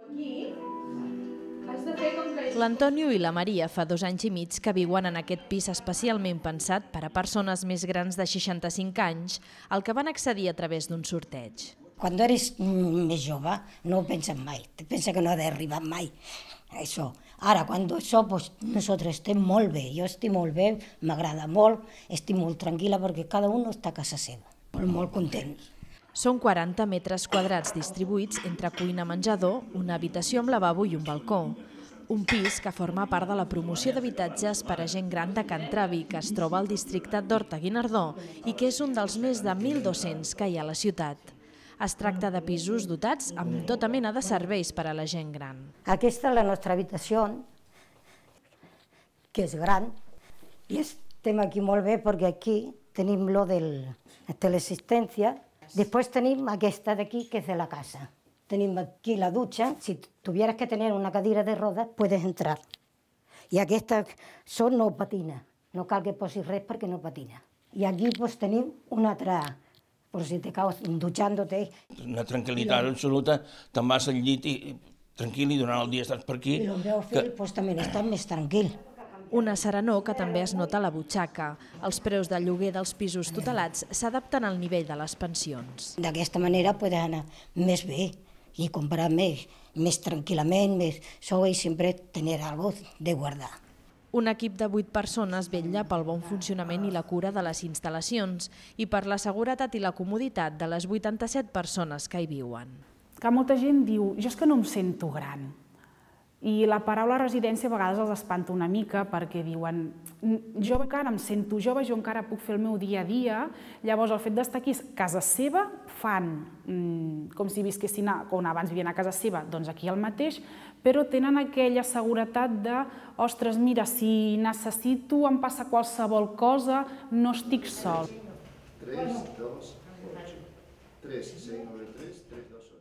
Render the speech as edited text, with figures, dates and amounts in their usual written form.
L'Antonio i la Maria fa 2 anys i mig que viuen en aquest pis especialment pensat per a persones més grans de 65 anys, al que van accedir a través d'un sorteig. Quan eres més jove no ho penses mai, te pensa que no ha d'arribar mai. Això. Ara, quan això, nosaltres estem molt bé, jo estic molt bé, m'agrada molt, estic molt tranquil·la perquè cada un està a casa seva, molt contents. Són 40 metres quadrats distribuïts entre cuina-menjador, una habitació amb lavabo i un balcó. Un pis que forma part de la promoció d'habitatges per a gent gran de Can Travi, que es troba al districte d'Horta-Guinardó i que és un dels més de 1.200 que hi ha a la ciutat. Es tracta de pisos dotats amb tota mena de serveis per a la gent gran. Aquesta és la nostra habitació, que és gran, i estem aquí molt bé perquè aquí tenim lo de la teleassistència. Després tenim aquesta d'aquí, que és de la casa. Tenim aquí la dutxa. Si tuvieras que tener una cadira de rodes, puedes entrar. I aquesta no patina. No cal que posis res perquè no patina. I aquí tenim una altra, per si te caus dutxant-te. Una tranquil·litat absoluta. Te'n vas al llit i tranquil i durant el dia estàs per aquí. I el meu fill també està més tranquil. Una serenor que també es nota a la butxaca. Els preus de lloguer dels pisos tutelats s'adapten al nivell de les pensions. D'aquesta manera pots anar més bé i comprar més tranquil·lament, això i sempre tenir alguna cosa de guardar. Un equip de 8 persones vetlla pel bon funcionament i la cura de les instal·lacions i per la seguretat i la comoditat de les 87 persones que hi viuen. Que molta gent diu, jo és que no em sento gran. I la paraula residència a vegades els espanta una mica perquè diuen jo encara em sento jove, jo encara puc fer el meu dia a dia, llavors el fet d'estar aquí a casa seva fan com si visquessin, com abans vivien a casa seva, doncs aquí el mateix, però tenen aquella seguretat de ostres, mira, si necessito, em passa qualsevol cosa, no estic sol. 3, 2, 8, 3, 6, 9, 3, 3, 2, 8.